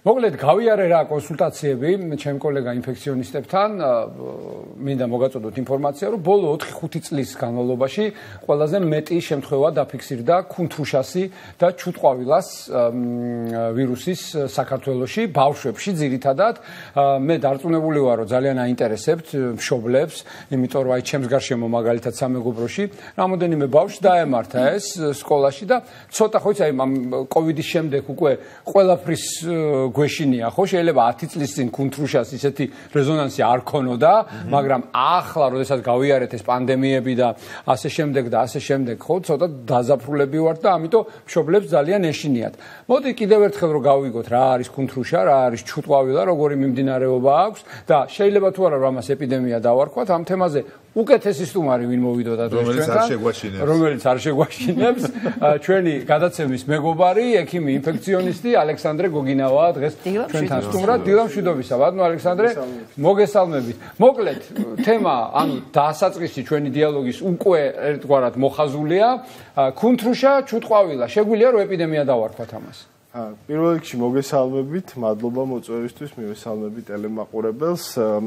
მოკლედ გავიარე რა კონსულტაციები ჩემ კოლეგა ინფექციონისტებთან მინდა მოგაწოდოთ ინფორმაცია რომ ბოლო 4-5 წლის განმავლობაში ყველაზე მეტი შემთხვევა დაფიქსირდა ქუნთრუშასი და ჩუტყვავილას ვირუსის საქართველოში ბავშვებში ძირითადად მე დარწმუნებული ვარ რომ ძალიან აინტერესებთ მშობლებს იმიტომ რომ აი ჩემს გარშემო მაგალითად სამეგობროში რამოდენიმე ბავშვს დაემართა ეს სკოლაში და ცოტა ხო იცი აი კოვიდის შემდეგ უკვე ყველაფრის გვეშინია ხო შეიძლება 10 წლის წინ ქუნთრუშას ისეთი რეზონანსი არ ქონოდა მაგრამ ახლა როდესაც გავიარეთ ეს პანდემიები და ასე შემდეგ ხო ცოტა დაზაფრულები ვართ და ამიტომ მშობლებს ძალიან ეშინიათ მოდი კიდევ ერთხელ რომ გავიგოთ რა არის ქუნთრუშა რა არის ჩუტყვავილა როგორი მიმდინარეობა აქვს და შეიძლება თუ არა რომ ამას ეპიდემია დავარქვათ ამ თემაზე უკეთესი სტუმარი ვინ მოვიდოდა ჩვენთან რომელიც არ შეგვაშინებს ჩვენი გადაცემის მეგობარი ექიმი ინფექციონისტი ალექსანდრე გოგინავა დღეს ჩვენთან სტუმრად დილამ მშვიდობისა ბატონო ალექსანდრე მოგესალმებით მოკლედ თემა ანუ დასაწყისი ჩვენი დიალოგის უკვე ერთგვარად მოხაზულია ქუნთრუშა ჩუტყვავილა შეგვიძლია რომ ეპიდემია დავარქვათ ამას პირველ რიგში მოგესალმებით მადლობა მოწვევისთვის მივესალმებით ტელემაყურებელს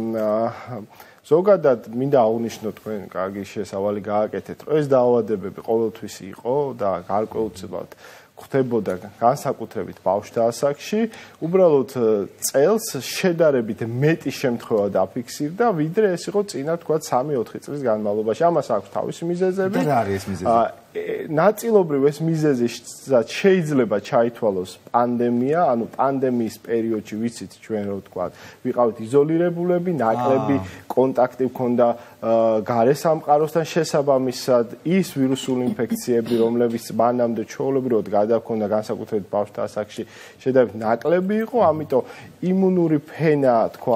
ზოგადად მინდა აღნიშნო თქვენ კარგი შესავალი გააკეთეთ რომ ეს დაავადებები ყოველთვის იყო და გარკვეულწილად ხდებოდა განსაკუთრებით ბავშვთა ასაკში უბრალოდ წელს შედარებით მეტი შემთხვევა დაფიქსირდა ვიდრე ეს იყო წინა თქვა 3-4 წლის განმავლობაში ამას აქვს თავისი მიზეზები და რა არის ეს მიზეზი ნაწილობრივ ეს მიზეზი შეიძლება ჩაითვალოს პანდემია, ანუ პანდემიის პერიოდში ვიცით ჩვენ რო ვთქვა, ვიყავით იზოლირებულები, ნაკლები კონტაქტი ჰქონდა გარესამყაროსთან შესაბამისად ის ვირუსული ინფექციები, რომლებიც მანამდე ჩვეულებრივად გადაჰქონდა განსაკუთრებით ბავშვთა ასაკში, შედარებით ნაკლები იყო, ამიტომ იმუნური ფენა თქვა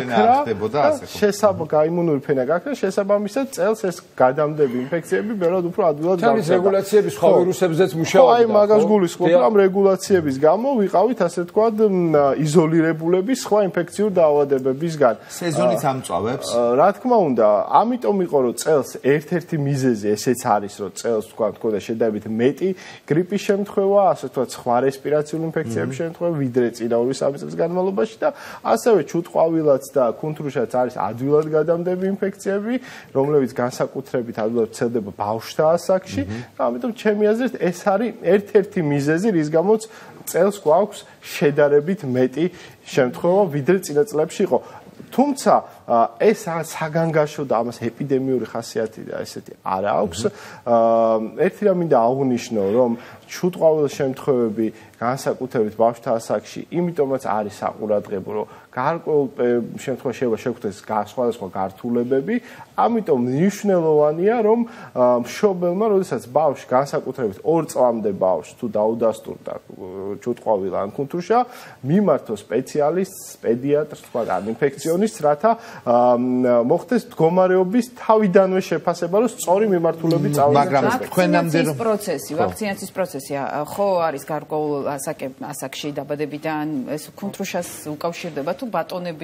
გაქრა, იმუნური ფენა გაქრა, შესაბამისად წელს ეს გადამდები ინფექციები ბევრად უფრო ადვილად რეგულაციების სხვა ვირუსებზეც მუშაობდა. აი მაგას გულისხმობ, რომ რეგულაციების გამო ვიყავით ასე ვთქვათ იზოლირებულები სხვა ინფექციურ დაავადებებისგან. სეზონიც ამწვავებს. რა თქმა უნდა, ამიტომ იყო რომ წელს ერთ-ერთი მიზეზი ესეც არის, რომ წელს ვთქვათ, თქო და შედარებით მეტი გრიპის შემთხვევა, ასე ვთქვათ, სხვა რესპირაციული ინფექციების შემთხვევა, ვიდრე წინა 2-3 წლის განმავლობაში და ასევე ჩუტყვავილაც და ქუნთრუშაც არის ადვილად გადამდები ინფექციები, რომლებიც განსაკუთრებით ადვილად ვრცელდება ბავშვთა ასაკში. ამიტომ ჩემი აზრით ეს არის ერთ-ერთი მიზეზი, რის გამოც წელს გვაქვს შედარებით მეტი შემთხვევა, ვიდრე წინა წლებში იყო. თუმცა ეს საგანგაშო და ამას ეპიდემიური ხასიათი და ესეთი არ აქვს. ერთი რამ მინდა აღვნიშნო, რომ ჩუტყვავილის შემთხვევები განსაკუთრებით ბავშვთა ასაკში, იმიტომაც არის საყურადღებო, რომ გარკვეულ შემთხვევაში შეიძლება შეგვხვდეს სხვადასხვა გართულებები, ამიტომ მნიშვნელოვანია, რომ მშობელმა, როდესაც ბავშვი განსაკუთრებით 2 წლამდე ბავშვს თუ დაუდასტურდა ჩუტყვავილა ან ქუნთრუშა, მიმართოს სპეციალისტს, პედიატრს, თქვა ან ინფექციონისტს, რათა მოხდეს მდგომარეობის თავიდანვე შეფასება, რომ სწორი მიმართულებით წავიდეს. მაგრამ თქვენამდე რომ ვაქცინაციის პროცესი ხო არის გარკვეულ ასაკში დაბადებიდან ეს ქუნთრუშას უკავშირდება თუ ბატონები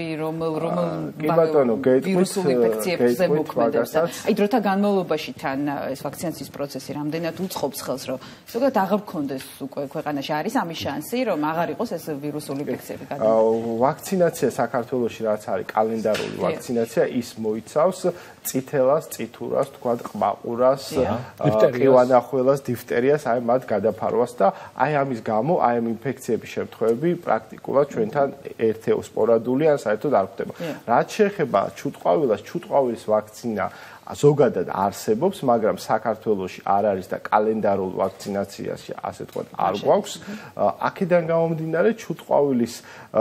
ვირუსული ინფექციებზე მოქმედებს და აი დროთა განმავლობაში თან ეს ვაქცინაციის პროცესი რამდენად უწყობს ხელს რომ ზოგადად აღარ გქონდეს უკვე ქვეყანაში არის ამის შანსი რომ აღარ იყოს ეს ვირუსული ინფექციები გადამტანილი ვაქცინაცია საქართველოში რაც არის კალენდარული ვაქცინაცია ის მოიცავს წითელას, წითურას, თქვათ ყმაყურას, ყივანახველას, დიფტერიას, აი მათ გადაფარვას და აი ამის გამო აი ამ ინფექციების შემთხვევები პრაქტიკულად ჩვენთან ერთეულ სპორადული ან საერთოდ არ ხდება. რაც შეეხება ჩუტყვავილას, ჩუტყვავილის ვაქცინა ზოგადად არსებობს, მაგრამ საქართველოში არ არის და კალენდარულ ვაქცინაციაში ასე თქვათ არ გვაქვს. აქედან გამომდინარე ჩუტყვავილის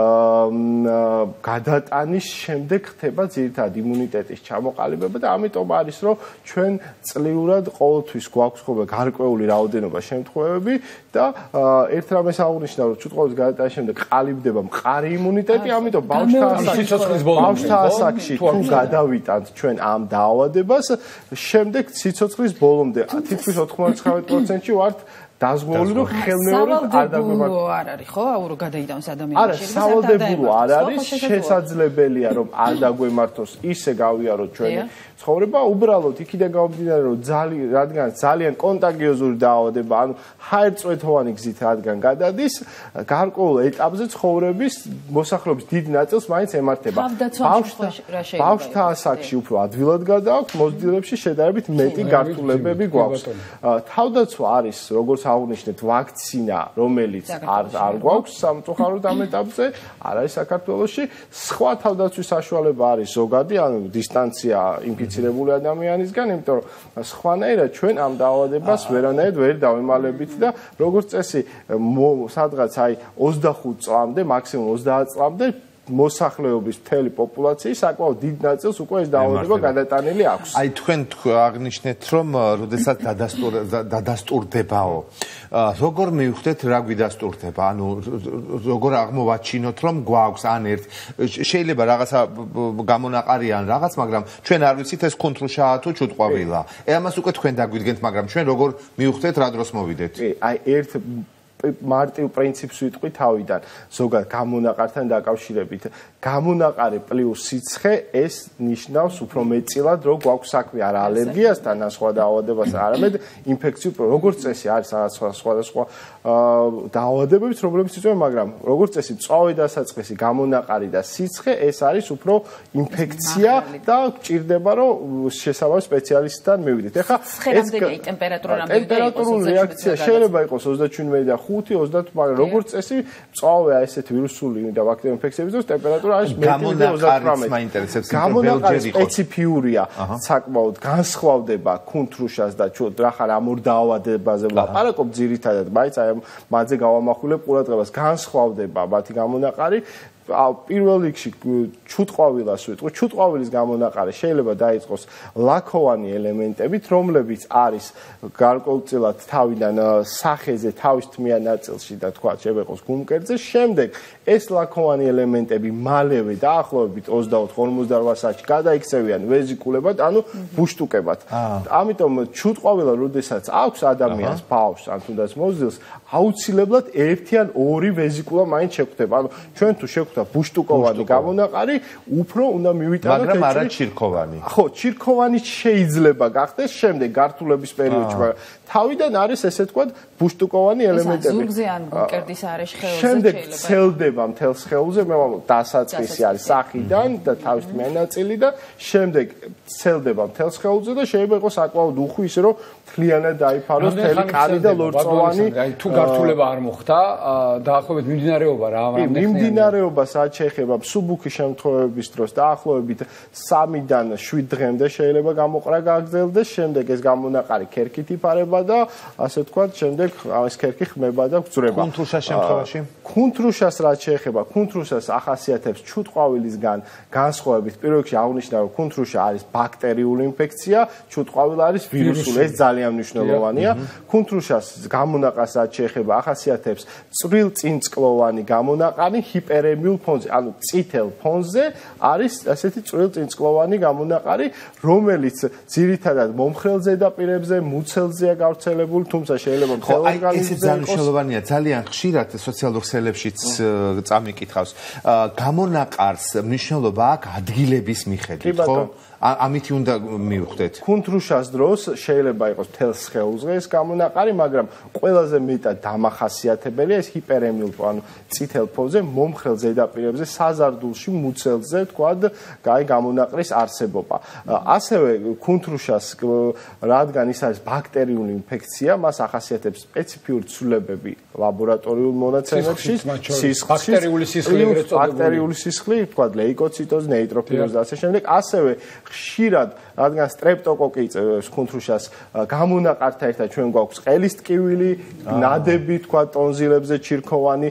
გადატანის შემდეგ ხდება ძირითადად იმუნიტეტის ჩამოყალიბება და ამიტომ არის რომ ჩვენ წლიურად ყოველთვის გვაქვს ხოლმე გარკვეული რაოდენობა შემთხვევები და ერთ რამეს აღნიშნა რომ ჩუტყვავილის გადატანის შემდეგ ყალიბდება მყარი იმუნიტეტი, ამიტომ ბავშვთა ასაკში თუ გადავიტანთ ჩვენ ამ დაავადებას შემდეგ სიცოცხლის ბოლომდე თითქმის 99%-ში ვართ დაზღვეული რომ ხელმეორედ არ დაგვება არ არის ხო აურო გადაიტანოს ადამიანს არა სავალდებულო არ არის შესაძლებელია რომ არ დაგვემართოს ისე გავიაროთ ჩვენი ცხოვრება უბრალოდ იქიდან გამომდინარე რომ ძალიან კონტაგიოზური დაავადება ანუ ჰაერწვეთოვანი გზით რადგან გადადის გარკვეულ ეტაპზე ცხოვრების მოსახლეობის დიდ ნაწილს მაინც ემართება ბავშვთა ასაკში უფრო ადვილად გადააქვს მოზრდილებში შედარებით მეტი გართულებები გვაქვს თავდაცვა არის როგორც აღნიშნეთ ვაქცინა რომელიც არ გვაქვს სამწუხაროდ ამ ეტაპზე არ არის საქართველოში სხვა თავდაცვის საშუალება არის ზოგადი ანუ დისტანცია ინფიცირებული ადამიანისგან იმიტომ რომ სხვანაირად ჩვენ ამ დაავადებას ვერანაირად ვერ დავემალებთ და როგორც წესი სადღაც აი 25 წლამდე მაქსიმუმ 30 წლამდე მოსახლეობის მთელი პოპულაციის საკმაოდ დიდ ნაწილს უკვე ეს დაავადება გადატანილი აქვს. აი თქვენ აღნიშნეთ რომ როდესაც დადასტურდებაო. როგორ მივხვდეთ რა გვიდასტურდება? ანუ როგორ აღმოვაჩინოთ რომ გვაქვს ან ერთ შეიძლება რაღაცა გამონაყარი ან რაღაც, მაგრამ ჩვენ არ ვიცით ეს კონტრუშაა თუ ჩუტყვავილა. ამას უკვე თქვენ დაგვიდგენთ, მაგრამ ჩვენ როგორ მივხვდეთ რა დროს მოვიდეთ? აი ერთ მარტივ პრინციპს ვიტყვი თავიდან ზოგადად გამონაყართან დაკავშირებით გამონაყარი პლუს სიცხე ეს ნიშნავს უფრო მეტწილად რომ გვაქვს საქმე არა ალერგიასთან ან სხვა დაავადებასთან არამედ ინფექციურ როგორც წესი არის სხვადასხვა დაავადებებით რომლებიც იწვევენ მაგრამ როგორც წესი მწვავე დასაწყისი გამონაყარი და სიცხე ეს არის უფრო ინფექცია და გჭირდება რომ შესაბამის სპეციალისტთან მივიდეთ ეხლა ეს ტემპერატურული რეაქცია შეიძლება იყოს 37 და 5-30 მაგრამ როგორც წესი მწვავეა ესეთი ვირუსული და ბაქტერიული ინფექციების დროს ტემპერატურა არის გამონაყარი სპეციფიურია საკმაოდ განსხვავდება კუნთრუშას და რახან ამ ორ დაავადებაზე ვლაპარაკობ ძირითადად მაინც აი მათზე გავამახვილებ ყურადღებას განსხვავდება მათი გამონაყარი პირველ რიგში ჩუტყვავილას ვიტყვი ჩუტყვავილის გამონაყარი შეიძლება დაიწყოს ლაქოვანი ელემენტებით რომლებიც არის გარკვეულწილად თავიდან სახეზე თავის თმიან ნაწილში და თქვა შეიძლება იყოს გუმკერძზე შემდეგ ეს ლაქოვანი ელემენტები მალევე დაახლოებით 24-48 საათში გადაიქცევიან ვეზიკულებად ანუ ბუშტუკებად ამიტომ ჩუტყვავილა როდესაც აქვს ადამიანს ბავშვს ან თუნდაც მოზრდილს აუცილებლად ერთი ან ორი ვეზიკულა მაინც შეგვხვდება ანუ ჩვენ თუ შეგვხვდება ბუშტუკოვანი გამონაყარი უფრო უნდა მივიტანოთ მაგრამ არა ჩირქოვანი ხო ჩირქოვანი შეიძლება გახდეს შემდეგ გართულების პერიოდში მაგრამ თავიდან არის ესე თქვა ბუშტუკოვანი ელემენტები ზურგზე ან გუმკერდის არეში ხეულზე შემდეგ ცელდება მთელს ხეულზე მე ვამბობ დასაწყისი არის სახიდან და თავის თმიანი ნაწილი და შემდეგ ცელდება მთელს ხეულზე და შეიძლება იყოს საკმაოდ უხვი ისე რომ მთლიანად დაიფაროს მთელი კანი და ლორწოვანი თუ გართულება არ მოხდა დაახლოებით მიმდინარეობა რა მიმდინარეობა რაც შეეხება მსუბუქი შემთხვევების დროს დაახლოებით 3-დან 7 დღემდე შეიძლება გამოყრა გაგრძელდეს შემდეგ ეს გამონაყარი ქერქით იფარება და ასე ვთქვათ შემდეგ ეს ქერქი ხმება და გძვრება კუნთრუშას შემთხვევაში კუნთრუშას რაც შეეხება კუნთრუშას ახასიათებს ჩუტყვავილისგან განსხვავებით პირველ რიგში აღნიშნა რომ კუნთრუშა არის ბაქტერიული ინფექცია ჩუტყვავილა არის ვირუსული ეს ძალიან მნიშვნელოვანია კუნთრუშას გამონაყარს რაც შეეხება ახასიათებს წვრილწინწკლოვანი გამონაყარი ჰიპერემიულ ფონზე ანუ წითელ ფონზე არის ასეთი წვრილწინწკლოვანი გამონაყარი რომელიც ძირითადად მომხრელ ზედაპირებზე მუცელზეა გავრცელებული თუმცა შეიძლება მთელ ორგანიზმზე ეს ძალიან მნიშვნელოვანია ძალიან ხშირად სოციალურ ქსელებშიც წამიკითხავს გამონაყარს მნიშვნელობა აქვს ადგილების მიხედვით ხო ამით უნდა მივხვდეთ. კუნთრუშას დროს შეიძლება იყოს თელს ხეულზე ეს გამონაყარი, მაგრამ ყველაზე მეტად დამახასიათებელია ეს ჰიპერემიულ ანუ წითელ ფონზე მომხრელ ზედაპირებზე საზარდულში მუცელზე თქვად გაი გამონაყრის არსებობა. ასევე კუნთრუშას რადგან ის არის ბაქტერიული ინფექცია, მას ახასიათებს სპეციფიური ცვლილებები ლაბორატორიულ მონაცემებში, ბაქტერიული სისხლი, თქვად ლეიკოციტოზი, ნეიტროფილოზი და ასე შემდეგ, ასევე ხშირად რადგან სტრეპტოკოკი კუნთრუშას გამონაყართან ერთად ჩვენ გვაქვს ყელის ტკივილი, ნადები თქვა ტონზილებზე ჩირქოვანი,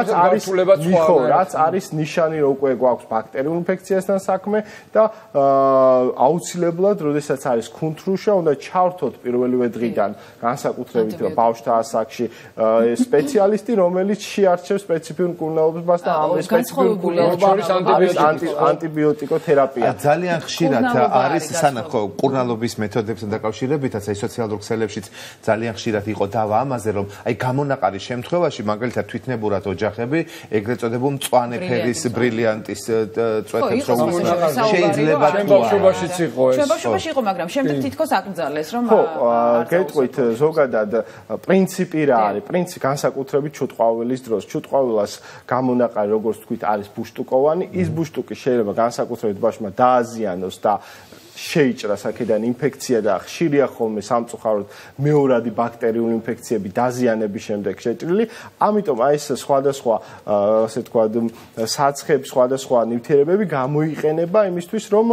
რაც არის ნიშანი რომ უკვე გვაქვს ბაქტერიულ ინფექციასთან საქმე და აუცილებლად, როდესაც არის კუნთრუშა, უნდა ჩავრთოთ პირველივე დღიდან განსაკუთრებით ბავშვთა ასაკში სპეციალისტი, რომელიც შეარჩევს სპეციფიურ მკურნალობას და ამ სპეციფიურ მკურნალობას ანტიბიოტიკოთერაპია. ძალიან ხშირად არის სანახო კურნალობის მეთოდებთან დაკავშირებითაც აი სოციალურ ქსელებშიც ძალიან ხშირად იყო დავა ამაზე რომ აი გამონაყარის შემთხვევაში მაგალითად თვითნებურად ოჯახები ეგრეთ წოდებულ მწვანე ფერის ბრილიანტის წვეთებს რომ შეიძლება ბავშვობაშიც იყო ეს ბავშვობაში იყო მაგრამ შემდეგ თითქოს აკრძალეს რომ გეტყვით ზოგადად პრინციპი რა არის პრინციპი განსაკუთრებით ჩუტყვავილის დროს ჩუტყვავილას გამონაყარი როგორც თქვით არის ბუშტუკოვანი ის ბუშტუკი შეიძლება განსაკუთრებით ბავშვმა დააზიანოს და შეიჭრას აქედან ინფექცია და ხშირია ხოლმე სამწუხაროდ მეორადი ბაქტერიული ინფექციები დაზიანების შემდეგ შეჭრილი. ამიტომ აი ეს სხვადასხვა ასე ვთქვათ საცხები, სხვადასხვა ნივთიერებები გამოიყენება იმისთვის რომ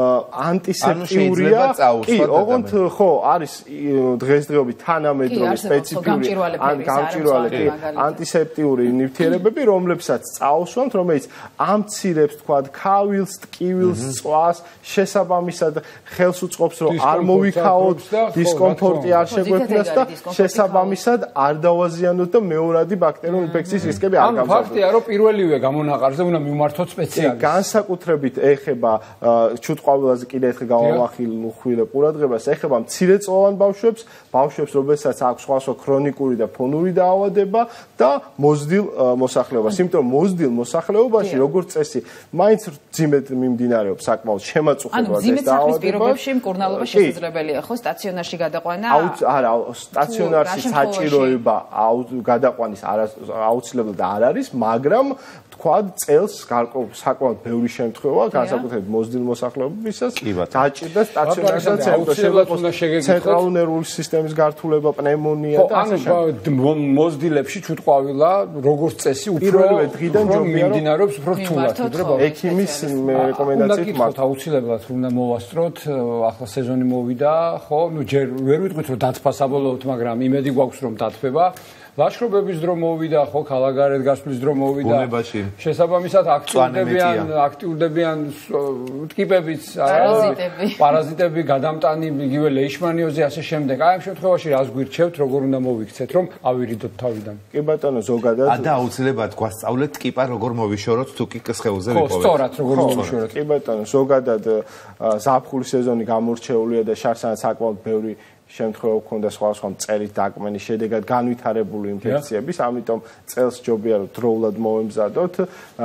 ანტისეპტიურია. კი, ოღონდ ხო არის დღესდღეობით თანამედროვე სპეციფიური გამჭვირვალე ანტისეპტიური ნივთიერებები, რომლებსაც წაუსვამთ, რომელიც ამცირებს ვთქვათ ქავილს, ტკივილს, წვას, შესაბამისად ხელს უწყობს რომ არ მოვიქაოთ დისკომფორტი არ შეგვექმნას და შესაბამისად არ დავაზიანოთ და მეორადი ბაქტერიული ინფექციის რისკები არ გამზარდოს. ფაქტია რომ პირველივე გამონაყარზე უნდა მივმართოთ სპეციალისტს. განსაკუთრებით ეხება ჩუტყვავილაზე კიდე ერთხელ გავამახვილებ ყურადღებას ეხება მცირეწლოვან ბავშვებს, რომელსაც აქვს სხვადასხვა ქრონიკური და ფონური დაავადება და მოზრდილ მოსახლეობას. იმიტომ რომ მოზრდილ მოსახლეობაში როგორც წესი მაინც ძიმედ მიმდინარეობს საკმაოდ შემაწუხებულად ეს დაავადება. პირობებში მკურნალობა შესაძლებელია ხო სტაციონარში გადაყვანა? არა, სტაციონარში საჭიროება გადაყვანის აუცილებლად არ არის, მაგრამ თქვათ წელს საკმაოდ ბევრი შემთხვევა, განსაკუთრებით მოზრდილ მოსახლეობისას დაჭირდა სტაციონარში ცენტრალური ნერვული სისტემის გართულება, პნევმონია და ასე შემდეგ. მოზრდილებში ჩუტყვავილა როგორც წესი უფრო მიმდინარეობს უფრო რთულად, ექიმის რეკომენდაციით მათ აუცილებლად უნდა მოვასწროთ, ახლა სეზონი მოვიდა, ხო, ჯერ ვერ ვიტყვით რომ დათფა საბოლოოდ, მაგრამ იმედი გვაქვს რომ დათფება. ლაშქრობების დრო მოვიდა, ხო, ქალაქგარეთ გასვლის დრო მოვიდა. შესაბამისად აქტიურდებიან ტკიპებიც, პარაზიტები, გადამტანი, იგივე ლეიშმანიოზი, ასე შემდეგ. აი ამ შემთხვევაში რას გვირჩევთ, როგორ უნდა მოვიქცეთ, რომ ავირიდოთ თავიდან? კი ბატონო, ზოგადად და აუცილებლად გვასწავლეთ ტკიპა როგორ მოვიშოროთ თუ კი სხეულზე ვიპოვეთ. ხო, სწორად როგორ მოვიშოროთ. კი ბატონო, ზოგადად ზაფხულის სეზონი გამორჩეულია და შარსანაც საკმაოდ ბევრი შემთხვევა ქონდა სხვადასხვა მწერით დაკმენის შედეგად განვითარებული ინფექციების, ამიტომ წელს ჯობია რომ დროულად მოვემზადოთ.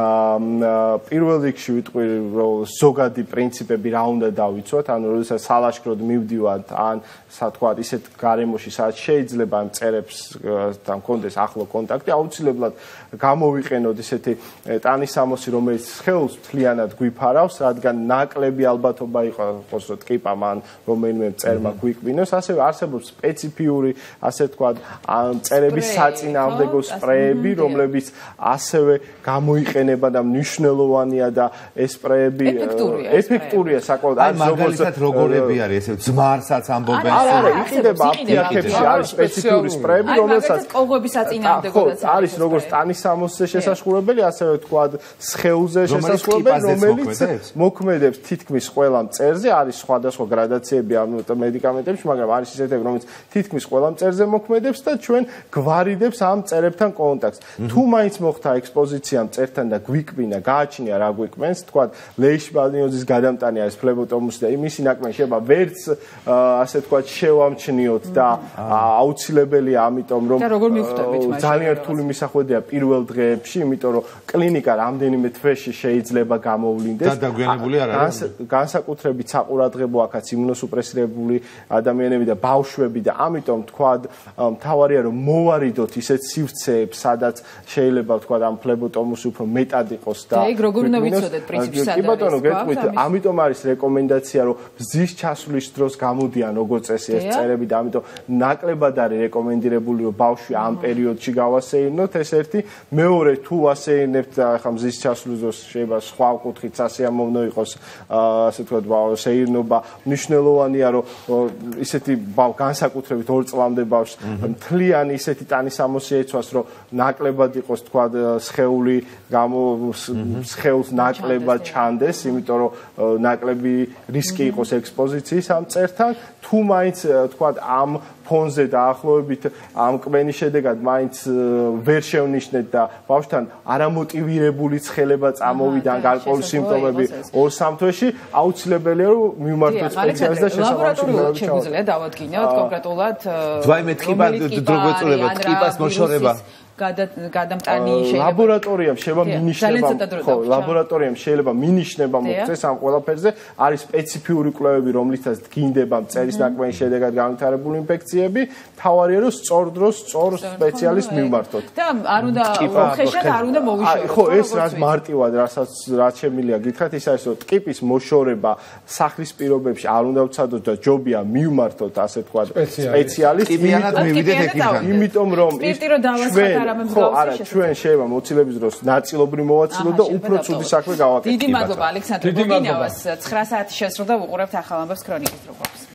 პირველ რიგში ვიტყვი რომ ზოგადი პრინციპები რა უნდა დავიცვათ, ანუ როდესაც სალაშქროდ მივდივართ ან თქვათ ისეთ გარემოში, სადაც შეიძლება ამ მწერებსთან კონდეს ახლო კონტაქტი, აუცილებლად გამოვიყენოთ ისეთი ტანისამოსი, რომელიც სხეულს მთლიანად გვიფარავს, რადგან ნაკლები ალბათობა იყოს რომ ტკიპა მან რომელიმე მწერმა გვიკვინოს, ასევე არსებობს სპეციფიური, ასე ვთქვათ, მწერების საწინააღმდეგო სპრეები, რომლებიც ასევე გამოიყენება და მნიშვნელოვანია და ეს სპრეები ეფექტურია საკმაოდ. აი მაგალითად როგორები არის ესე ძმარსაც ამბობენ. არა, იყიდება აფთიაქებში არის სპეციფიური სპრეები, რომელსაც კოღების საწინააღმდეგოდაც არის როგორც ტანისამოსზე შესაშურებელი, ასევე ვთქვათ, სხეულზე შესაშურებელი, რომელიც მოქმედებს თითქმის ყველა მწერზე, არის სხვადასხვა გრადაციები ამ მედიკამენტებში, მაგრამ არის ისეთები, რომელიც თითქმის ყველა მწერზე მოქმედებს და ჩვენ გვარიდებს ამ მწერებთან კონტაქტს. თუ მაინც მოხდა ექსპოზიცია მწერთან და გვიკვინა, გააჩნია რა გვიკვენს, თქვათ, ლეიშმანიოზის გადამტანი არის ფლებოტომუსი და მისი ნაკმენი შეიძლება ვერც ასე თქვათ შევამჩნიოთ და აუცილებელია ამიტომ რომ ძალიან რთული მისახვედია პირველ დღეებში, იმიტომ რომ კლინიკა რამდენიმე თვეში შეიძლება გამოვლინდეს. და დაგვიანებული არ არის. განსაკუთრებით საყურადღებო აქაც იმუნოსუპრესირებული ადამიანები და ბავშვები და ამიტომ თქვათ მთავარია რომ მოვარიდოთ ისეთ სივრცეებს, სადაც შეიძლება თქვათ ამ ფლებოტომუსი უფრო მეტად იყოს და ეგ როგორ უნდა ვიცოდეთ პრინციპში სადაც. კი ბატონო, გეტყვით, ამიტომ არის რეკომენდაცია რომ მზის ჩასვლის დროს გამოდიან როგორც წესი ეს მწერები და ამიტომ ნაკლებად არის რეკომენდირებული რომ ბავშვი ამ პერიოდში გავასეირნოთ, ეს ერთი. მეორე, თუ ასეირნებთ და ახლა მზის ჩასვლის დროს შეიძლება სხვა კუთხით სასიამოვნო იყოს ასე თქვათ სეირნობა, მნიშვნელოვანია რომ ისეთი განსაკუთრებით 2 წლამდე ბავშვს მთლიანი ისეთი ტანისამოსი ეცვას, რომ ნაკლებად იყოს თქვათ სხეული სხეულს ნაკლებად ჩანდეს, იმიტომ რომ ნაკლები რისკი იყოს ექსპოზიციის ამ მწერთან. თუ მაინც თქვათ ამ ფონზე დაახლოებით ამ კმენის შედეგად მაინც ვერ შევნიშნეთ და ბავშვთან არამოტივირებული ცხელება წამოვიდა გარკვეული სიმპტომები 2-3 თვეში აუცილებელია რომ მივმართოთ სპეციალისტს და შესაბამისად შეგვიძლია დავადგინოთ კონკრეტულად ძვაი მეთქიბა დრო გვეწოდება ტკიპას მოშორება გადამტანი შეიძლება ლაბორატორიამ შეიძლება მინიშნება მოხდეს ამ ყველაფერზე არის სპეციფიური კვლევები რომლითაც დგინდება მწერის ნაკმენის შედეგად განვითარებული ინფექციები თავარია რომ სწორ დროს სწორ სპეციალისტს მივმართოთ და არ უნდა უხეშად არ უნდა მოვიშოროთ ხო ეს რაც მარტივად რაც შემილია გითხრათ ის არის რომ ტკიპის მოშორება სახლის პირობებში არ უნდა ვცადოთ და ჯობია მივმართოთ ასე თქვა სპეციალისტს ტკიპიანად მივიდეთ ეკიპთან იმიტომ რომ ხო არა ჩვენ შეიძლება მოცილების დროს ნაწილობრივ მოვაცილოთ და უფრო ცუდი საქმე გავაკეთოთ დიდი მადლობა ალექსანდრე გოგინავას 9 საათი შესრულდა უყურებთ ახალ ამბებს ქრონიკის როგორც